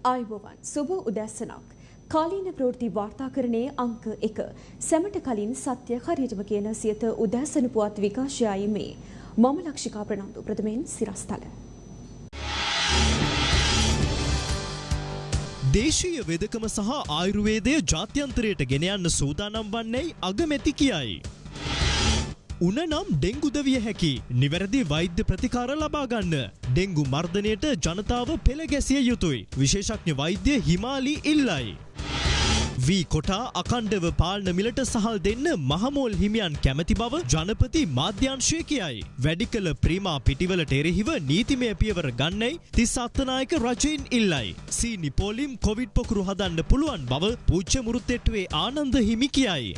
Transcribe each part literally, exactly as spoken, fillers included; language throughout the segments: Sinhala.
ආයුබෝවන් සුබ උදැසනක්. කාලීන ප්‍රවෘත්ති වාර්තාකරණයේ අංක එක. සැමට කලින් සත්‍ය හරියටම කියන සියත උදැසන පුවත් විකාශයයි මේ. මම ලක්ෂිකා ප්‍රනන්දු ප්‍රථමයෙන් සිරස්තල. දේශීය වෙදකම සහ ආයුර්වේදය ජාත්‍යන්තරයට ගෙන යන්න සූදානම් වන්නේ අගමැති කියයි. උන නම් ඩෙංගු ද විය හැකි. නිවැරදි වෛද්‍ය ප්‍රතිකාර ලබා ගන්න. ඩෙංගු මර්ධනයට ජනතාව පෙළ ගැසිය යුතුයි. විශේෂඥ වෛද්‍ය හිමාලි ඉල්ලයි. වී කොටා අකණ්ඩව පාලන මිලට සහල් දෙන්න මහමෝල් හිමියන් කැමැති බව ජනපති මාධ්‍යංශය කියයි. වැඩිකල ප්‍රීමා පිටිවලට එරෙහිව නීතිමය පියවර ගන්නයි තිස්ස අත්තනායක රජයෙන් ඉල්ලයි. සීනි පොලිම් කොවිඩ් පොකුරු හදන්න පුළුවන් බව පූජ්‍ය මුරුත්තෙට්ටුවේ ආනන්ද හිමි කියයි.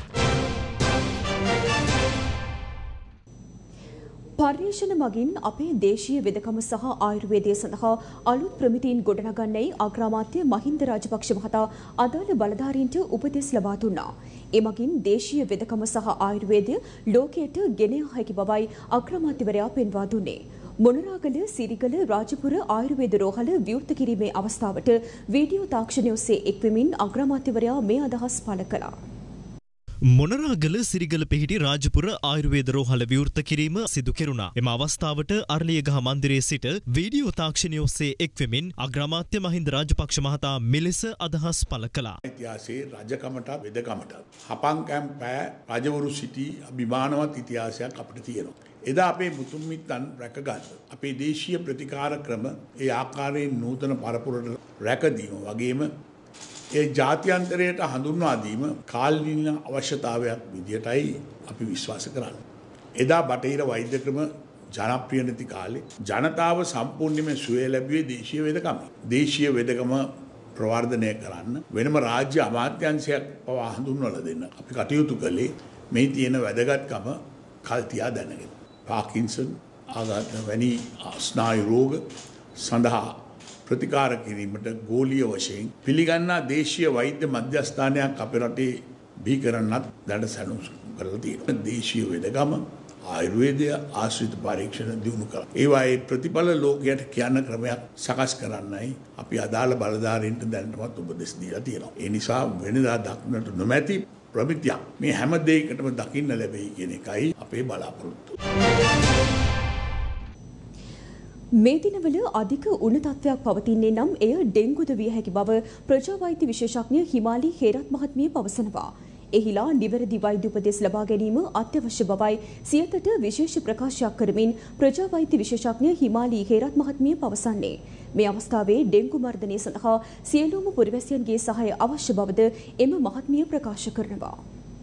පර්යේෂණ මගින් අපේ දේශීය වෙදකම සහ ආයුර්වේදය සඳහා අලුත් ප්‍රමිතීන් ගොඩනගන්නයි අග්‍රාමාත්‍ය මහින්ද රාජපක්ෂ මහතා අදාළ බලධාරීන්ට උපදෙස් ලබා දුන්නා. එමගින් දේශීය වෙදකම සහ ආයුර්වේදය ලෝකයට ගෙන යා හැකි බවයි අග්‍රාමාත්‍යවරයා පෙන්වා දුන්නේ. මොනරාගල සිරිගල රාජපුර ආයුර්වේද රෝහල විවෘත කිරීමේ අවස්ථාවට වීඩියෝ තාක්ෂණය ඔස්සේ එක්වෙමින් අග්‍රාමාත්‍යවරයා මේ අදහස් පළ කළා. මොනරාගල සිරිගල පිහිටි රාජපුර ආයුර්වේද රෝහල විවෘත කිරීම සිදු කෙරුණා. එම අවස්ථාවට අරලියගහ මන්දිරයේ සිට වීඩියෝ තාක්ෂණය ඔස්සේ එක්වෙමින් අග්‍රාමාත්‍ය මහින්ද රාජපක්ෂ මහතා මෙලෙස අදහස් පළ කළා. ඉතිහාසයේ රජකමට වෙදකමට හපංකම් පෑ රජවරු සිටි අභිමානවත් ඉතිහාසයක් අපිට තියෙනවා. එදා අපේ මුතුන් මිත්තන් රැකගන්න අපේ දේශීය ප්‍රතිකාර ක්‍රම ඒ ආකාරයෙන් නූතන පරපුරට රැකදීම වගේම ඒ ජාත්‍යන්තරයට හඳුන්වා දීම කාලීන අවශ්‍යතාවයක් විදියටයි අපි විශ්වාස කරන්නේ. එදා බටහිර වෛද්‍ය ක්‍රම ජනප්‍රිය නැති කාලේ ජනතාව සම්පූර්ණයෙන්ම සුවය ලැබුවේ දේශීය වෙදකම. දේශීය වෙදකම ප්‍රවර්ධනය කරන්න වෙනම රාජ්‍ය අමාත්‍යාංශයක් පවා හඳුන්වලා දෙන්න අපි කටයුතු කළේ මේ තියෙන වැදගත්කම කල් තියා දැනගෙන. පාකින්සන් ආඝාත වැනි ස්නායු රෝග සඳහා ප්‍රතිකාර කිරීමට ගෝලීය වශයෙන් පිළිගන්නා දේශීය වෛද්‍ය මධ්‍යස්ථානයක් අපේ රටේ බිහි කරන්නත් දඩ සැලසුම් කරලා තියෙනවා. දේශීය වෙදකම ආයුර්වේදය ආශ්‍රිත පරීක්ෂණ දියුණු කරලා ඒවායේ ප්‍රතිඵල ලෝකයට කියන්න ක්‍රමයක් සකස් කරන්නයි අපි අදාළ බලධාරීන්ට දැනටමත් උපදෙස් දීලා තියෙනවා. ඒ නිසා වෙනදා දක්නට නොමැති ප්‍රමිතියක් මේ හැම දෙයකටම දකින්න ලැබෙයි කියන එකයි අපේ බලාපොරොත්තුව. මේ දිනවල අධික උණ තත්ත්වයක් පවතින්නේ නම් එය ඩෙංගුද විය හැකි බව ප්‍රජා වෛද්‍ය විශේෂඥ හිමාලි හේරත් මහත්මිය පවසනවා. එහිලා නිවැරදි වෛද්‍ය උපදෙස් ලබා ගැනීම අත්‍යවශ්‍ය බවයි සියතට විශේෂ ප්‍රකාශයක් කරමින් ප්‍රජා වෛද්‍ය විශේෂඥ හිමාලි හේරත් මහත්මිය පවසන්නේ. මේ අවස්ථාවේ ඩෙංගු මර්ධනය සඳහා සියලුම පුරවැසියන්ගේ සහාය අවශ්‍ය බවද එම මහත්මිය ප්‍රකාශ කරනවා.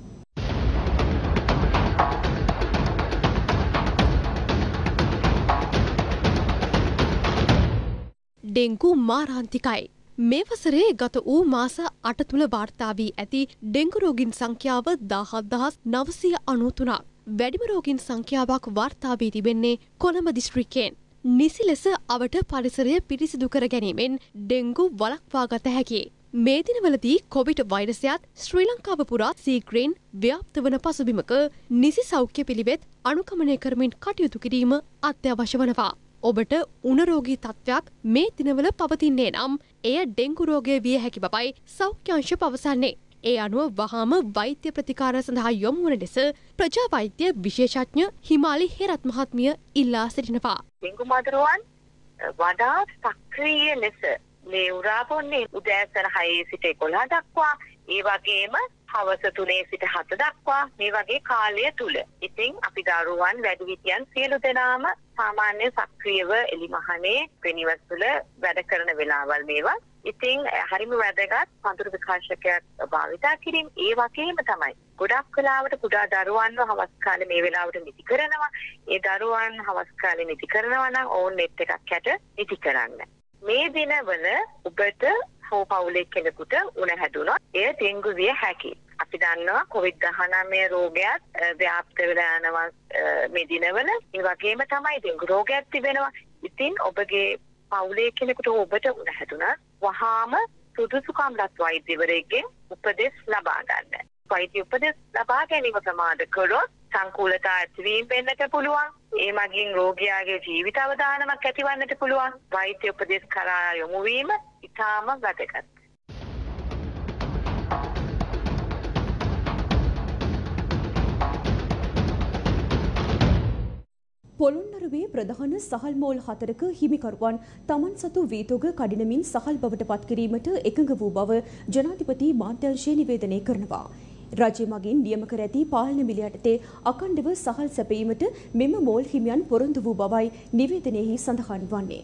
ඩෙංගු මාරාන්තිකයි. මේ වසරේ ගත වූ මාස අට තුළ වාර්තා වී ඇති ඩෙංගු රෝගීන් සංඛ්‍යාව දහස් දහස් නවසිය අනූ තුනක්. වැඩිම රෝගීන් සංඛ්‍යාවක් වාර්තා වී තිබෙන්නේ කොළඹ දිස්ත්‍රික්කයෙන්. නිසි ලෙස අවට පරිසරය පිරිසිදු කර ගැනීමෙන් ඩෙංගු වළක්වා ගත හැකියි. මේ දිනවලදී කොවිඩ් වෛරසයත් ශ්‍රී ලංකාව පුරා සීග්‍රයෙන් ව්‍යාප්ත වන පසුබිමක නිසි සෞඛ්‍ය පිළිවෙත් අනුගමනය කරමින් කටයුතු කිරීම අත්‍යවශ්‍ය වනවා. ඔබට උණරෝගී තත්ත්වයක් මේ දිනවල පවතින්නේ නම් එය ඩෙංගු රෝගය විය හැකි බවයි සෞඛ්‍යාංශ පවසන්නේ. ඒ අනුව වහාම වෛද්‍ය ප්‍රතිකාර සඳහා යොමු වන ලෙස ප්‍රජා වෛද්‍ය විශේෂඥ හිමාලි හේරත් මහත්මිය ඉල්ලා සිටිනවා. ඩෙංගු මදුරුවන් වඩා සක්‍රීය ලෙස මේ උරා බොන්නේ උදෑසන හයේ සිට එකොළහ දක්වා ඒ වගේම හවස තුනේ සිට හත දක්වා මේ වගේ කාලය තුල. ඉතින් අපි දරුවන් වැඩිහිටියන් සියලු දෙනාම සාමාන්‍ය සක්‍රියව එලිමහනේ පෙනිවස් තුළ වැඩ කරන වෙලාවල් මේවා. ඉතින් හරිම වැදගත් පඳුරු විකාශකයක් භාවිතා කිරීම. ඒ වගේම තමයි ගොඩක් වෙලාවට කුඩා දරුවන්ව හවස් කාලේ මේ වෙලාවට නිදි කරනවා. ඒ දරුවන් හවස් කාලේ නිදි කරනවා නම් ඕන් net එකක් යට නිදි කරන්න. මේ දිනවල ඔබට හෝ පවුලේ කෙනෙකුට උණ හැදුනොත් එය ඩෙංගු විය හැකියි. අපි දන්නවා කොවිඩ් දහනවය රෝගයත් ව්‍යාප්ත වෙලා යනවා මේ දිනවල. ඒ වගේම තමයි ඩෙංගු රෝගයක් තිබෙනවා. ඉතින් ඔබගේ පවුලේ කෙනෙකුට ඔබට උණ හැදුනත් වහාම සුදුසුකම්ලත් වෛද්‍යවරයෙක්ගෙන් උපදෙස් ලබා ගන්න. වෛද්‍ය උපදෙස් ලබා ගැනීම ප්‍රමාද කළොත් සංකූලතා ඇතිවීම වෙන්නට පුළුවන්. ඒ මගින් රෝගියාගේ ජීවිත අවදානමක් ඇතිවන්නට පුළුවන්. වෛද්‍ය උපදෙස් කරා යොමු වීම ඉතාම වැදගත්. පොළොන්නරුවේ ප්‍රධාන සහල් මෝල් හතරක හිමිකරුවන් තමන් සතු වීතෝග කඩිනමින් සහල් බවට පත්කිරීමට එකඟ වූ බව ජනාධිපති මාධ්‍යංශය නිවේදනය කරනවා. රජය මගින් නියම කර ඇති පාලන මිල යටතේ අඛණ්ඩව සහල් සැපීමට මෙම මෝල් හිමියන් පොරොන්දු වූ බවයි නිවේදනයෙහි සඳහන් වන්නේ.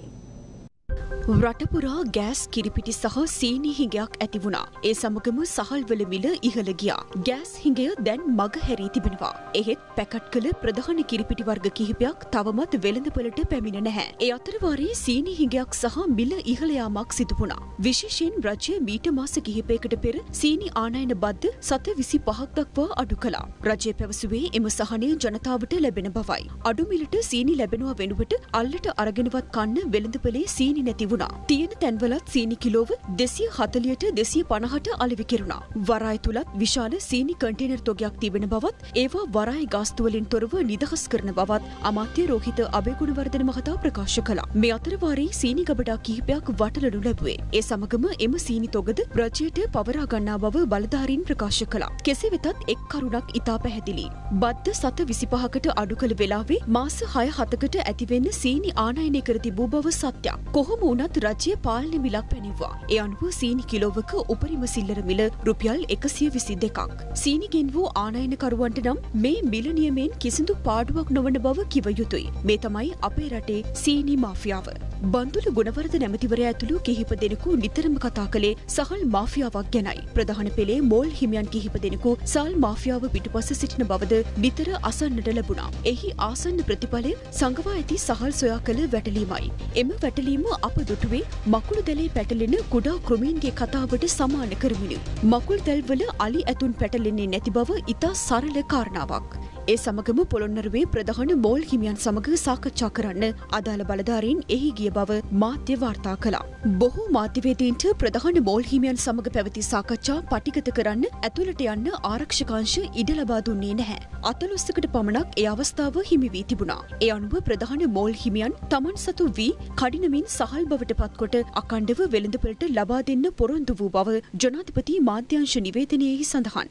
රටපුරා ගෑස් කිරිපිටි සහ සීනි හිඟයක් ඇති වුණා. ඒ සමගම සහල්වල මිල ඉහළ ගියා. ගෑස් හිඟය දැන් මග හැරී තිබෙනවා. එහෙත් පැකට් කළ ප්‍රධාන කිරිපිටි වර්ග කිහිපයක් තවමත් වෙළඳපොළට පැමිණ නැහැ. ඒ අතර වාරයේ සීනි හිඟයක් සහ මිල ඉහළ යාමක් සිදු වුණා. විශේෂයෙන් රජය මීට මාස කිහිපයකට පෙර සීනි ආනයන බද්ද සත විසි පහක් දක්වා අඩු කළා. රජය පැවසුවේ එම සහනය ජනතාවට ලැබෙන බවයි. අඩු මිලට සීනි ලැබෙනවා වෙනුවට අල්ලට අරගෙනවත් කන්න වෙළඳපොලේ සීනි නැති තියෙන තැන්වලත් සීනි කිලෝව දෙසිය හතලියට දෙසිය පනහට අලෙවි කෙරුණා. වරාය තුලත් විශාල සීනි කන්ටේනර් තොගයක් තිබෙන බවත් ඒවා වරාය ගාස්තුවලින් තොරව නිදහස් කරන බවත් අමාත්‍ය රෝහිත අබේගුණවර්ධන මහතා ප්‍රකාශ කළා. මේ අතර වාරයේ සීනි ගබඩා කිහිපයක් වටලනු ලැබුවේ. ඒ සමගම එම සීනි තොගද රජයට පවරා ගන්නා බව බලධාරීන් ප්‍රකාශ කළා. කෙසේ වෙතත් එක් කරුණක් ඉතා පැහැදිලි. බද්ද සත විසි පහකට අඩු කළ වෙලාවේ මාස හය හතකට ඇතිවෙන්න සීනි ආනයනය කර තිබූ බව සත්‍යයක්. කොහොම වුණත් රජය පාලන මිලක් පැනෙව්වා. ඒ අනුව සීනි කිලෝවක උපරිම සිල්ලර මිල රුපියල් එකසිය විසි දෙකක්. සීනි ගෙන් වූ ආනයනකරුවන්ට නම් මේ මිල නියමෙන් කිසිදු පාඩුවක් නොවන බව කිව යුතුයි. මේ තමයි අපේ රටේ සීනි මාෆියාව. බන්දුල ගුණවර්ධන ඇමතිවරයා ඇතුළු කිහිප දෙනෙකු නිතරම කතා කළේ සහල් මාෆියාවක් ගැනයි. ප්‍රධාන පෙළේ මෝල් හිමියන් කිහිප දෙනෙකු සහල් මාෆියාව පිටුපස සිටින බවද නිතර අසන්නට ලැබුණා. එහි ආසන්න ප්‍රතිඵලය සංගවා ඇති සහල් සොයා කළ වැටලීමයි. එම වැටලීම අප දුටුවේ මකුළු දැලේ පැටලෙන කුඩා කෘමීන්ගේ කතාවට සමාන කරමිනි. මකුළු දැල්වල අලි ඇතුන් පැටලෙන්නේ නැති බව ඉතා සරල කාරණාවක්. ඒ සමගම පොළොන්නරුවේ ප්‍රධාන මෝල් හිමියන් සමග සාකච්ඡා කරන්න අදාළ බලධාරීන් එහි ගිය බව මාධ්‍ය වාර්තා කළා. බොහෝ මාධ්‍යවේදීන්ට ප්‍රධාන මෝල් හිමියන් සමග පැවති සාකච්ඡා පටිගත කරන්න ඇතුළට යන්න ආරක්ෂකාංශ ඉඩ ලබා දුන්නේ නැහැ. අතලොස්සකට පමණක් ඒ අවස්ථාව හිමි වී තිබුණා. ඒ අනුව ප්‍රධාන මෝල් හිමියන් තමන් සතු වී කඩිනමින් සහල් බවට පත්කොට අඛණ්ඩව වෙළඳපොළට ලබා දෙන්න පොරොන්දු වූ බව ජනාධිපති මාධ්‍යංශ නිවේදනයෙහි සඳහන්.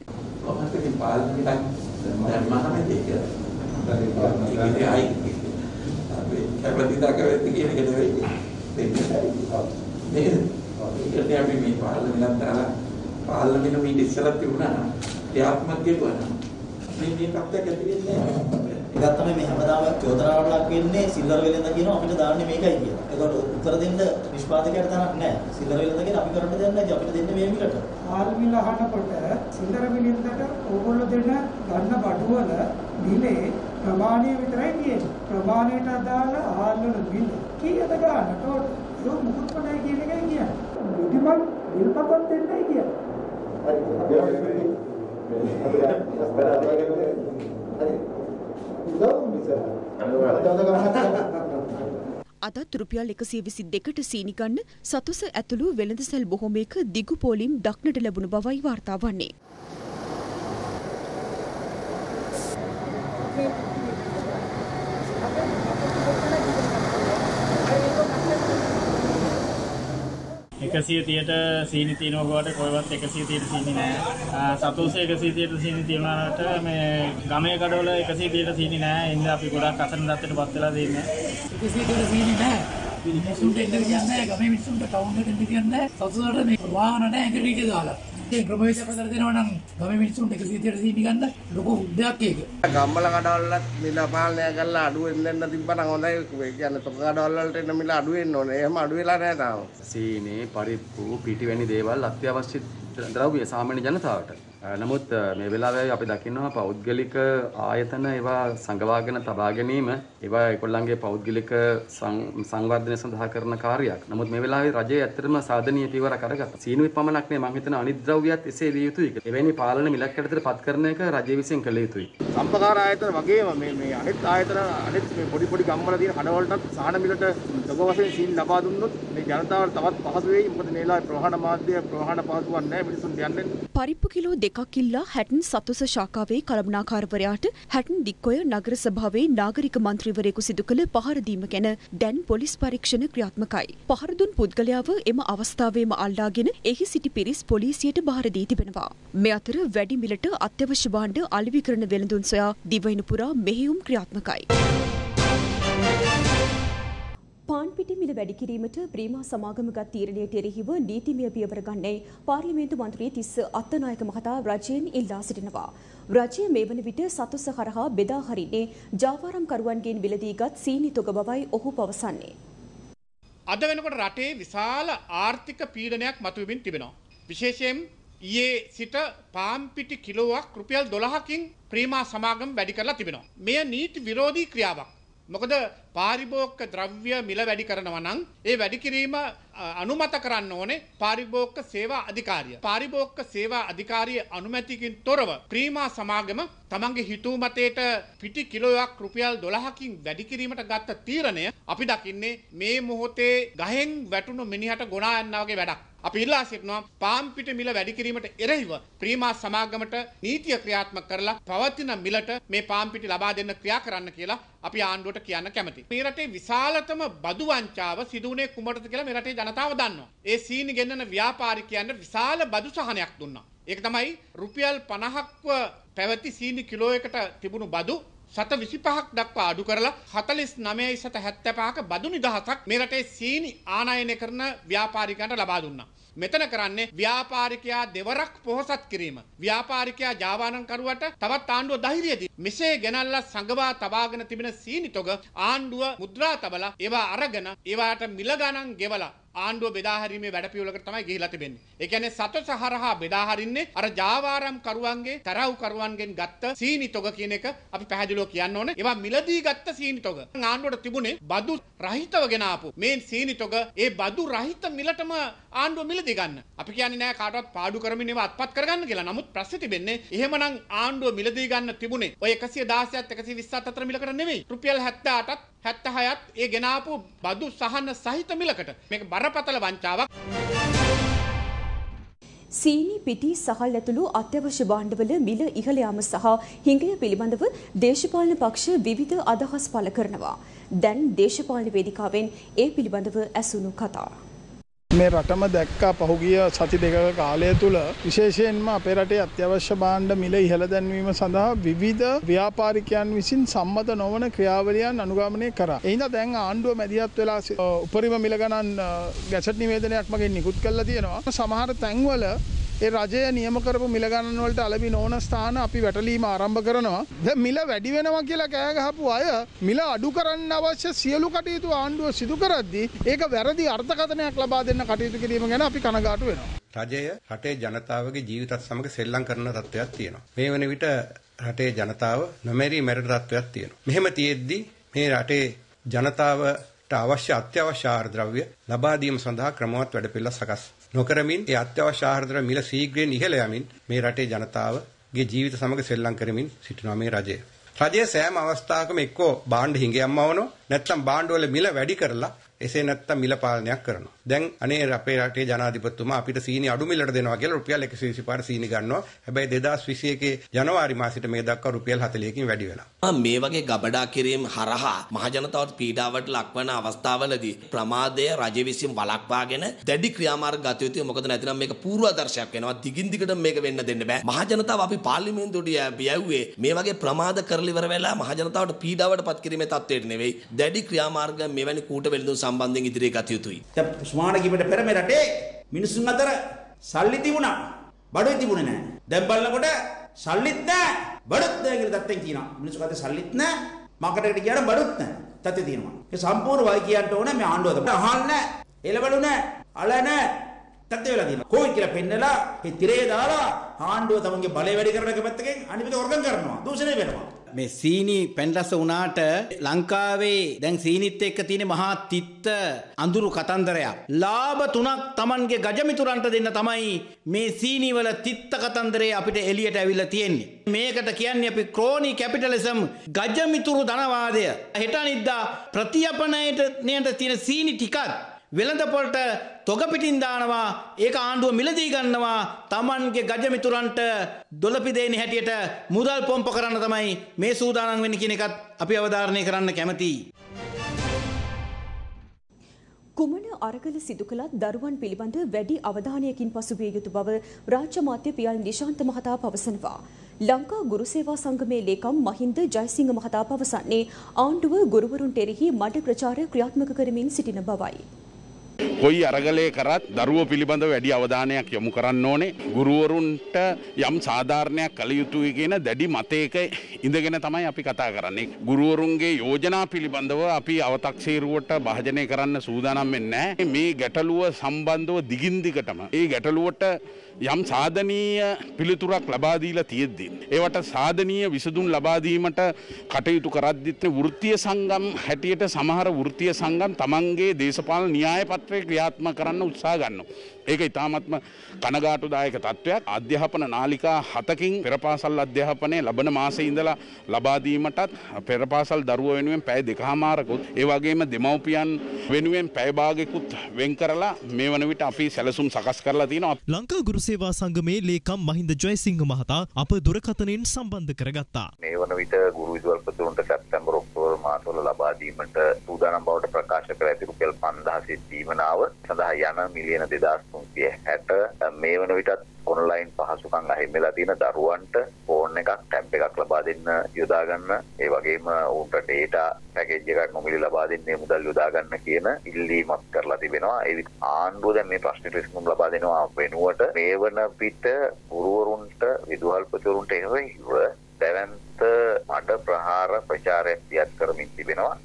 dan mana dia dari ini air tapi kalau tidak kau tinggi ni kita ini ini ini apa ini parlimen antara parlimen ini diselat di mana dia apa dia buat ini ini apa kita ini ඒකත් තමයි මේ හැමදාම චෝදනාවට ලක් වෙන්නේ සිල්වර වෙලෙන්ද කියනවා අපිට දාන්නේ මේකයි කියලා. ඒකට උත්තර දෙන්න නිෂ්පාදකයට තරක් නැහැ. සිල්වර වෙලෙන්ද කියන අපි කරන්න දෙයක් නැහැ. අපිට දෙන්නේ මේ මිලට. ආල් මිල අහනකොට සිල්වර වෙලෙන්දට ඕගොල්ලෝ දෙන ගන්න බඩුවල මිලේ ප්‍රමාණය විතරයි කියන්නේ. ප්‍රමාණයට අදාළ ආල් වල මිල කීයද ගන්න? ටෝටල් ඒක මුකුත්ම නැහැ කියන එකයි කියන්නේ. මුදිමත් විල්පතක් දෙන්නයි කියන්නේ. අදත් රුපියල් එකසිය විසි දෙකට සීනි ගන්න සතුස ඇතුළු වෙළඳසැල් බොහොමයක දිගු පෝලිම් දක්නට ලැබුණු බවයි වාර්තා වන්නේ. එකසිය තියට සීනි තියෙනවා ගාවට කොයිවත් එකසිය තියට සීනි නැහැ. සතුසේ එකසිය තියට සීනි තියනවාට මේ ගමේ කඩවල එකසිය තියට සීනි නැහැ. ඉතින් අපි ගොඩක් අසරණ තත්ත්වයටපත් වෙලා දෙන්නේ. එකසිය තියට සීනි නැහැ. මිනිස්සුන්ට එන්න කියන්නේ ගමේ මිනිස්සුන්ට ටවුන් එකට එන්න කියන්නේ සතුසට මේ වාහන නැහැ එකට ටික දාලා. ඒ ක්‍රමවේශ පතර දෙනවා නම් ගමේ මිනිස්සුන්ට එකසිය තියට සීනි ගන්න ලොකු උද්දයක් ඒක. ගම්වල කඩවලත් මිල පාලනය කරලා අඩු වෙන්න දෙන්න තිබ්බනම් හොඳයි. ඒ කියන්නේ තොක කඩවල වලට එන මිල අඩු වෙන්න ඕනේ. එහෙම අඩු වෙලා නැහැ තාම. සීනි, පරිප්පු, පිටි වැනි දේවල් අත්‍යවශ්‍ය ද්‍රව්‍ය සාමාන්‍ය ජනතාවට. නමුත් මේ වෙලාවේ අපි දකිනවා පෞද්ගලික ආයතන ඒවා සංගවාගෙන තබා ගැනීම ඒවා ඒගොල්ලන්ගේ පෞද්ගලික සංවර්ධනය සඳහා කරන කාර්යයක්. නමුත් මේ වෙලාවේ රජය ඇත්තටම සාධනීය පියවරක් අරගත්තා. සීනුවේ පමණක් නෙවෙයි මම හිතනවා අනිත් ද්‍රව්‍යත් එසේ විය යුතුයි. එවැනි පාලන මිලක් යටතට පත් කරන එක රජය විසින් කළ යුතුයි. සම්පකාර ආයතන වගේම මේ මේ අනිත් ආයතන අනිත් මේ පොඩි පොඩි ගම්වල තියෙන කඩවලටත් සාහන මිලට ලොකු වශයෙන් සීනි ලබා දුන්නොත් මේ ජනතාවට තවත් පහසු වෙයි. මොකද මේ වෙලාවේ ප්‍රවාහන මාධ්‍ය ප්‍රවාහන පහසුවක් නැහැ මිනිසුන් යන්නේ. පරිප්පු කිලෝ දෙකක් ඉල්ලා හැටන් සතුස ශාඛාවේ කළමනාකාරවරයාට හැටන් දික්කොය නගර සභාවේ නාගරික මන්ත්‍රීවරයෙකු සිදු කළ පහර දීම ගැන දැන් පොලිස් පරීක්ෂණ ක්‍රියාත්මකයි. පහර දුන් පුද්ගලයාව එම අවස්ථාවේම අල්ලාගෙන එහි සිටි පිරිස් පොලිසියට බාර දී තිබෙනවා. මේ අතර වැඩි මිලට අත්‍යවශ්‍ය භාණ්ඩ අලෙවි කරන වෙළඳුන් සොයා දිවයින පුරා මෙහෙයුම් ක්‍රියාත්මකයි. පාන් පිටි මිල වැඩි කිරීමට ප්‍රීමා සමාගම ගත් තීරණයට එරෙහිව නීතිමය පියවර ගන්නේ පාර්ලිමේන්තු මන්ත්‍රී තිස්ස අත්තනායක මහතා රජයෙන් ඉල්ලා සිටිනවා. රජය මේ වන විට සතුස හරහා බෙදා හරින්නේ ජාවාරම්කරුවන්ගෙන් මිලදීගත් සීනි තොග බවයි ඔහු පවසන්නේ. අද වෙනකොට රටේ විශාල ආර්ථික පීඩනයක් මතුවෙමින් තිබෙනවා. විශේෂයෙන් ඊයේ සිට පාන් පිටි කිලෝවක් රුපියල් දොළහකින් ප්‍රීමා සමාගම වැඩි කරලා තිබෙනවා. මෙය නීති විරෝධී ක්‍රියාවක්. මොකද පාරිභෝගික ද්‍රව්‍ය මිල වැඩි කරනවා නම් ඒ වැඩි කිරීම අනුමත කරන්න ඕනේ පාරිභෝගික සේවා අධිකාරිය. පාරිභෝගික සේවා අධිකාරියේ අනුමැතියකින් තොරව ප්‍රීමා සමාගම තමන්ගේ හිතූ මතයට පිටි කිලෝයක් රුපියල් දොළහකින් වැඩි කිරීමට ගත්ත තීරණය අපි දකින්නේ මේ මොහොතේ ගහෙන් වැටුණු මිනිහට ගොනා යනවා වගේ වැඩක්. අපි ඉල්ලා සිටිනවා පාන් පිටි මිල වැඩි කිරීමට එරෙහිව ප්‍රීමා සමාගමට නීතිය ක්‍රියාත්මක කරලා පවතින මිලට මේ පාන් පිටි ලබා දෙන්න ක්‍රියා කරන්න කියලා අපි ආණ්ඩුවට කියන්න කැමතියි. මේ රටේ විශාලතම බදු වංචාව සිදු වුණේ කුමටද කියලා මේ රටේ ජනතාව දන්නවා. ඒ සීනි ගෙන්නන ව්‍යාපාරිකයන්ට විශාල බදු සහනයක් දුන්නා. ඒක තමයි රුපියල් පනහක්ව පැවති සීනි කිලෝයකට තිබුණු බදු සත විසිපහක් දක්වා අඩු කරලා හතළිස් නවයයි සත හැත්තෑපහක බදු නිදහසක් මේ රටේ සීනි ආනයනය කරන ව්‍යාපාරිකයන්ට ලබා දුන්නා. මෙතන කරන්නේ ව්‍යාපාරිකයා දෙවරක් පොහොසත් කිරීම. ව්‍යාපාරිකයා ජාවාරම්කරුවට තවත් ආණ්ඩුව ධෛර්යය දී. මෙසේ ගෙනල්ලා සංගවා තබාගෙන තිබෙන සීනි තොග ආණ්ඩුව මුද්‍රා තබලා ඒවා අරගෙන ඒවාට මිල ගණන් ගෙවලා ආණ්ඩුව බෙදා හැරීමේ වැඩපිළිවෙලකට තමයි ගිහිලා තිබෙන්නේ. ඒ කියන්නේ සතොස හරහා බෙදා හරින්නේ අර ජාවාරම් කරුවන්ගේ තරව් කරුවන්ගෙන් ගත්ත සීනි තොග කියන එක අපි පැහැදිලිව කියන්න ඕනේ. ඒවා මිලදී ගත්ත සීනි තොග. ආණ්ඩුවට තිබුණේ බදු රහිතව ගෙන ආපු මේ සීනි තොග ඒ බදු රහිත මිලටම ආණ්ඩුව මිලදී ගන්න. අපි කියන්නේ නෑ කාටවත් පාඩු කරමින් ඒවා අත්පත් කරගන්න කියලා. නමුත් ප්‍රශ්නේ තිබෙන්නේ එහෙමනම් ආණ්ඩුව මිලදී ගන්න තිබුණේ ඔය එකසිය දාසයත් එකසිය විස්සත් අතර මිලකට නෙමෙයි. රුපියල් හැත්තෑඅටත් හැත්තෑහයත් ඒ ගෙන ආපු බදු සහන සහිත මිලකට. මේක බරපතල වංචාවක්. සීනි පිටි සහල් ඇතුළු අත්‍යවශ්‍ය භාණ්ඩවල මිල ඉහළ යාම සහ හිඟය පිළිබඳව දේශපාලන පක්ෂ විවිධ අදහස් පළ කරනවා. දැන් දේශපාලන වේදිකාවෙන් ඒ පිළිබඳව ඇසුණු කතා. මේ රටම දැක්කා පහුගිය සති දෙකක කාලය තුල විශේෂයෙන්ම අපේ රටේ අත්‍යවශ්‍ය භාණ්ඩ මිල ඉහළ දැන්වීම සඳහා විවිධ ව්‍යාපාරිකයන් විසින් සම්මත නොවන ක්‍රියාවලියන් අනුගමනය කරා. ඒ හින්දා දැන් ආණ්ඩුව මැදිහත් වෙලා උපරිම මිල ගණන් ගැසට් නිවේදනයක් මගින් නිකුත් කරලා තියෙනවා. සමහර තැන්වල ඒ රජය නියම කරපු මිල ගණන් වලට අලෙවි නොවන ස්ථාන අපි වැටලීම ආරම්භ කරනවා. දැන් මිල වැඩි වෙනවා කියලා කෑ ගහපු අය මිල අඩු කරන්න අවශ්‍ය සියලු කටයුතු ආණ්ඩුව සිදු කරද්දී ඒක වැරදි අර්ථකථනයක් ලබා දෙන්න කටයුතු කිරීම ගැන අපි කනගාටු වෙනවා. රජය රටේ ජනතාවගේ ජීවිතත් සමග සෙල්ලම් කරන තත්ත්වයක් තියෙනවා. මේ වන විට රටේ ජනතාව නොමැරී මැරෙන තත්ත්වයක් තියෙනවා. මෙහෙම තියෙද්දි මේ රටේ ජනතාවට අවශ්‍ය අත්‍යවශ්‍ය ආහාර ද්‍රව්‍ය ලබා දීම සඳහා ක්‍රමවත් වැඩපිළිවෙළ සකස් නොකරමින් ඒ අත්‍යවශ්‍ය ආහාර ද්‍රව්‍ය මිල ශීඝ්‍රයෙන් ඉහළ යමින් මේ රටේ ජනතාවගේ ජීවිත සමග සෙල්ලම් කරමින් සිටිනවා මේ රජය. රජය සෑම අවස්ථාවකම එක්කෝ භාණ්ඩ හිඟයම්ම වවනවා නැත්නම් භාණ්ඩ වල මිල වැඩි කරලා එසේ නැත්නම් මිල පාලනයක් කරනවා. දැන් අනේ අපේ රටේ ජනාධිපතිතුමා අපිට සීනි අඩු මිලට දෙනවා කියලා රුපියල් එකසිය විසිපහට සීනි ගන්නවා. හැබැයි දෙදාස් විසි එකේ ජනවාරි මාසෙට මේ දක්වා රුපියල් හතළිහකින් වැඩි වෙලා. මේ වගේ ගබඩා කිරීම හරහා මහජනතාවට පීඩාවට ලක්වන අවස්ථාවලදී ප්‍රමාදය රජය විසින් වළක්වාගෙන දැඩි ක්‍රියාමාර්ග ගත යුතුයි. මොකද නැතිනම් මේක පූර්වාදර්ශයක් වෙනවා. දිගින් දිගටම මේක වෙන්න දෙන්න බෑ. මහජනතාව අපි පාර්ලිමේන්තුවට යැව්වේ මේ වගේ ප්‍රමාද කරලා ඉවර වෙලා මහජනතාවට පීඩාවට පත් කිරීමේ තත්ත්වයට නෙවෙයි. දැඩි ක්‍රියාමාර්ග මෙවැනි කූට වෙළඳුන් සම්බන්ධයෙන් ඉදිරිය ගත යුතුයි. සුමාන කීපට පෙර මේ රටේ මිනිසුන් අතර සල්ලි තිබුණා. බඩුයි තිබුණේ නැහැ. දැන් බලනකොට සල්ලිත් නැහැ. බඩුත් නැහැ කියලා තත්ත්වෙන් කියනවා. මිනිස්සු කතේ සල්ලිත් නැහැ. මාකට් එකට ගියාම බඩුත් නැහැ. තත්ත්වෙ තියෙනවා. ඒ සම්පූර්ණ වයි කියන්න ඕනේ මේ ආණ්ඩුව තමයි. අහන්න නැහැ. එළවලු නැහැ. අල නැහැ. තත්ත්වෙ වෙලා තියෙනවා. කොයි කියලා පෙන්නලා ඒ තිරේ දාලා ආණ්ඩුව තමන්ගේ බලය වැඩි කරන එක පැත්තකින් අනිත් පැත්ත ඔර්ගන් කරනවා. දූෂණය වෙනවා. මේ සීනි පැන්රස වුණාට ලංකාවේ දැන් සීනිත් එක්ක තියෙන මහා තිත්ත අඳුරු කතන්දරයක්. ලාභ තුනක් Tamanගේ ගජමිතුරන්ට දෙන්න තමයි මේ සීනි වල තිත්ත කතන්දරේ අපිට එළියට ඇවිල්ලා තියෙන්නේ. මේකට කියන්නේ අපි ක්‍රෝනි කැපිටලිසම් ගජමිතුරු ධනවාදය. හෙට අනිද්දා ප්‍රතිඅපනයට නේද තියෙන සීනි ටිකත් වෙළඳපොළට තොග පිටින් දානවා. ඒක ආණ්ඩුව මිලදී ගන්නවා. Tamanගේ ගජ මිතුරන්ට දොළපිදේනි හැටියට මුදල් පොම්ප කරන්න තමයි මේ සූදානම් වෙන්නේ කියන එකත් අපි අවධාරණය කරන්න කැමතියි. කුමන අරගල සිදු කළත් දරුවන් පිළිබඳ වැඩි අවධානයකින් පසුවිය යුතු බව රාජ්‍ය මාත්‍ය පියල් නිශාන්ත මහතා පවසනවා. ලංකා ගුරු සේවා සංගමේ ලේකම් මහින්ද ජයසිංහ මහතා පවසන්නේ ආණ්ඩුව ගුරුවරුන්ට එරෙහි මඩ ප්‍රචාරය ක්‍රියාත්මක කරමින් සිටින බවයි. කොයි අරගලේ කරත් දරුවෝ පිළිබඳව වැඩි අවධානයක් යොමු කරන්න ඕනේ. ගුරුවරුන්ට යම් සාධාරණයක් කළ යුතුයි කියන දැඩි මතයක ඉඳගෙන තමයි අපි කතා කරන්නේ. ගුරුවරුන්ගේ යෝජනා පිළිබඳව අපි අව탁සීරුවට භාජනය කරන්න සූදානම් වෙන්නේ නැහැ. මේ ගැටලුව සම්බන්ධව දිගින් දිගටම ඒ ගැටලුවට යම් සාධනීය පිළිතුරක් ලබා දීලා තියෙද්දී ඒවට සාධනීය විසඳුම් ලබා දීමට කටයුතු කරද්දිත් වෘත්තීය සංගම් හැටියට සමහර වෘත්තීය සංගම් තමන්ගේ දේශපාලන න්‍යාය පත්‍රය ක්‍රියාත්මක කරන්න උත්සාහ ගන්නවා. ඒක ඉතාමත්ම කනගාටුදායක තත්ත්වයක්. අධ්‍යාපන නාලිකා හතකින් පෙරපාසල් අධ්‍යාපනය ලබන මාසයේ ඉඳලා ලබා දීමටත් පෙරපාසල් දරුවෝ වෙනුවෙන් පැය දෙකමාරකුත් ඒ වගේම දෙමව්පියන් වෙනුවෙන් පැය භාගයකුත් වෙන් කරලා මේ වන විට අපි සැලසුම් සකස් කරලා තියෙනවා. ලංකා ගුරු සේවා සංගමේ ලේකම් මහින්ද ජයසිංහ මහතා අප දුරකථනයෙන් සම්බන්ධ කරගත්තා. මේ වන විට ගුරු විදුහල්පතිවරුන්ට සැප්තැම්බර් ඔක්තෝබර් මාසවල ලබා දීමට සූදානම් බවට ප්‍රකාශ කර ඇති රුපියල් පන්දාහක දීමනාව සඳහා යන මිලියන දෙදාස් තුන්සිය හැට මේ වන විටත් ඔන්ලයින් පහසුකම් අහිමිලා තියෙන දරුවන්ට ෆෝන් එකක් ටැබ් එකක් ලබා දෙන්න යොදා ගන්න ඒ වගේම උන්ට ඩේටා පැකේජ් එකක් නොමිලේ ලබා දෙන්නේ මුදල් යොදා ගන්න කියන ඉල්ලීමක් කරලා තිබෙනවා. ඒ ආණ්ඩුව දැන් මේ ප්‍රශ්නෙට විසඳුම් ලබා දෙනවා වෙනුවට මේ වන පිට ගුරුවරුන්ට විදුහල්පතිවරුන්ට එරෙහිව දැවැන්ත මඩ ප්‍රහාර ප්‍රචාරයක් දියත් කරමින් තිබෙනවා.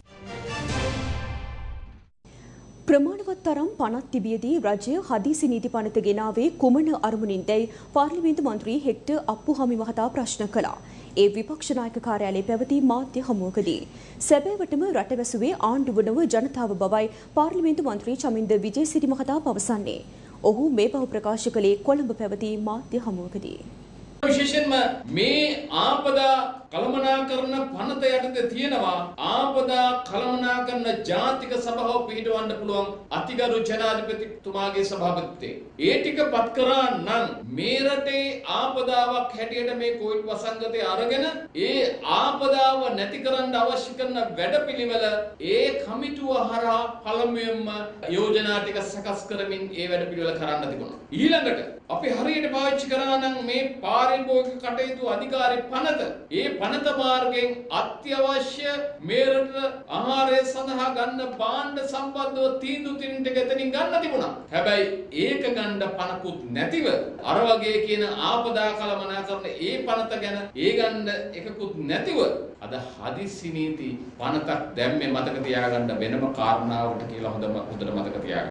ප්‍රමාණවත් තරම් පනත් තිබියදී රජය හදිසි නීති පනත ගෙනාවේ කුමන අරමුණින්දැයි පාර්ලිමේන්තු මන්ත්‍රී හෙක්ටර් අප්පුහාමි මහතා ප්‍රශ්න කළා. ඒ විපක්ෂ නායක කාර්යාලයේ පැවති මාධ්‍ය හමුවකදී සැබෑවටම රට වැසුවේ ආණ්ඩුව නොව ජනතාව බවයි පාර්ලිමේන්තු මන්ත්‍රී චමින්ද විජේසිරි මහතා පවසන්නේ. ඔහු මේ බව ප්‍රකාශ කළේ කොළඹ පැවති මාධ්‍ය හමුවකදී. විශේෂයෙන්ම මේ ආපදා කළමනාකරන පනත යටතේ තියෙනවා ආපදා කළමනාකරන ජාතික සභාව පිහිටවන්න පුළුවන් අතිගරු ජනාධිපතිතුමාගේ සභාපතිත්වයේ ඒ ටික පත් කරා නම් මේ රටේ ආපදාවක් හැටියට මේ කොවිඩ් වසංගතය අරගෙන ඒ ආපදාව නැති කරන්න අවශ්‍ය කරන වැඩපිළිවෙල ඒ කමිටුව හරහා පළමුවෙන්ම යෝජනා ටික සකස් කරමින් ඒ වැඩපිළිවෙල කරන්න තිබුණා. ඊළඟට අපි හරියට පාවිච්චි කරා නම් මේ පාරිභෝගික කටයුතු අධිකාරී පනත ඒ පනත මාර්ගයෙන් අත්‍යවශ්‍ය මේ රට ආහාරය සඳහා ගන්න භාණ්ඩ සම්බන්ධව තීන්දුව తీරින් ටික එතනින් ගන්න තිබුණා. හැබැයි ඒක ගන්න පනකුත් නැතිව අර වගේ කියන ආපදා කළමනාකරන ඒ පනත ගැන ඒ ගන්න එකකුත් නැතිව අද හදිසි නීති පනතක් දැම්මේ මතක තියාගන්න වෙනම කාරණාවකට කියලා හොඳම හොඳට මතක තියාගන්න.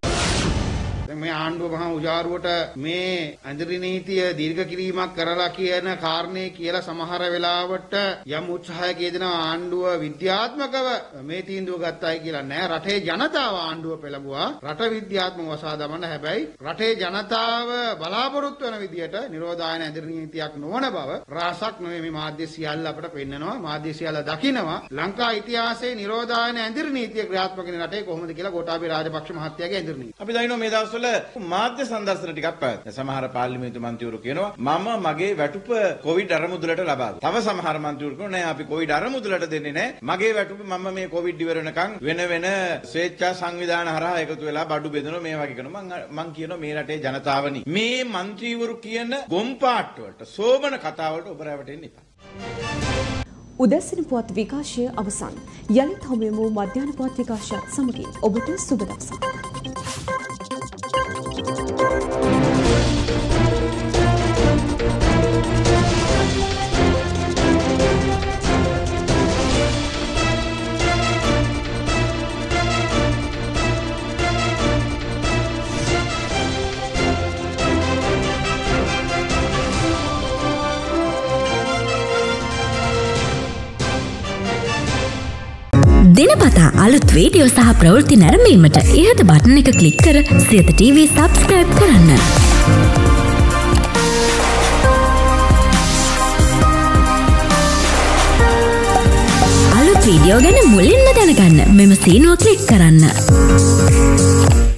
මේ ආණ්ඩුව මහා උජාරුවට මේ අඳුරි නීතිය දීර්ඝ කිරීමක් කරලා කියන කාරණේ කියලා සමහර වෙලාවට යම් උත්සාහයක යෙදෙනවා ආණ්ඩුව විද්‍යාත්මකව මේ තීන්දුව ගත්තයි කියලා නෑ. රටේ ජනතාව ආණ්ඩුව පෙළඹුවා රට විද්‍යාත්මකව වසා දමන්න. හැබැයි රටේ ජනතාව බලාපොරොත්තු වෙන විදියට නිරෝධායන අඳුරි නීතියක් නොවන බව රාසක් නෙවෙයි මේ මාධ්‍ය සියල්ල අපට පෙන්නනවා. මාධ්‍ය සියල්ල දකිනවා ලංකා ඉතිහාසයේ නිරෝධායන අඳුරි නීතිය ක්‍රියාත්මක වෙන රටේ කොහොමද කියලා ගෝඨාභය රාජපක්ෂ මහත්තයාගේ අඳුරි නීතිය. අපි දන්නවා මේ දවස්වල මාධ්‍ය සංදර්ශන ටිකක් පැවැත්වෙනවා. සමහර පාර්ලිමේන්තු මන්ත්‍රීවරු කියනවා මම මගේ වැටුප කොවිඩ් අරමුදලට ලබා දුන්නා. තව සමහර මන්ත්‍රීවරු කියනවා නෑ අපි කොවිඩ් අරමුදලට දෙන්නේ නෑ. මගේ වැටුප මම මේ කොවිඩ් ඉවර වෙනකන් වෙන වෙන ස්වේච්ඡා සංවිධාන හරහා එකතු වෙලා බඩු බෙදනවා මේ වගේ කරනවා. මම මං කියනවා මේ රටේ ජනතාවනි මේ මන්ත්‍රීවරු කියන ගොම්පාට් වලට සෝබන කතා වලට ඔබ රැවටෙන්න එපා. උදැසන පුවත් විකාශය අවසන්. යලිත් හමුවෙමු මධ්‍යහන පුවත් විකාශයත් සමගින්. ඔබට සුබ දවසක්. දිනපතා අලුත් වීඩියෝ සහ ප්‍රවෘත්ති නැරඹීමට ඉහත බටන් එක ක්ලික් කර සියත ටීවී සබ්ස්ක්‍රයිබ් කරන්න. අලුත් වීඩියෝ ගැන මුලින්ම දැනගන්න මෙම සීනුව ක්ලික් කරන්න.